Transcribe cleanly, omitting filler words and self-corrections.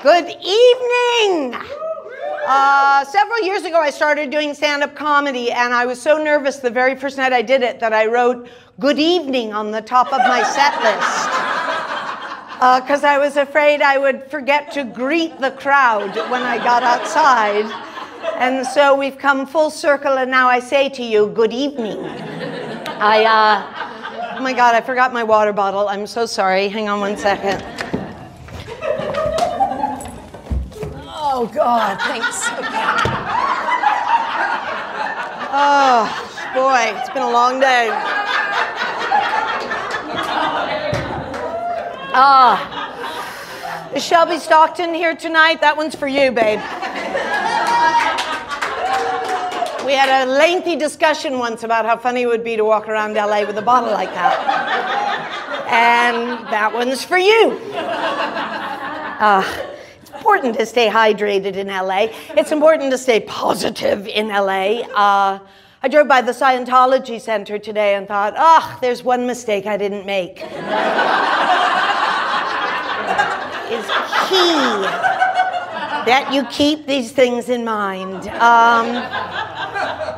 Good evening. Several years ago, I started doing stand-up comedy, and I was so nervous the very first night I did it that I wrote "Good evening" on the top of my set list because I was afraid I would forget to greet the crowd when I got outside. And so we've come full circle, and now I say to you, good evening. Oh my God, I forgot my water bottle. I'm so sorry. Hang on one second. Oh, God, thanks. Oh, boy, it's been a long day. Is Shelby Stockton here tonight? That one's for you, babe. We had a lengthy discussion once about how funny it would be to walk around LA with a bottle like that. And that one's for you. It's important to stay hydrated in LA. It's important to stay positive in LA. I drove by the Scientology Center today and thought, there's one mistake I didn't make. Is key that you keep these things in mind.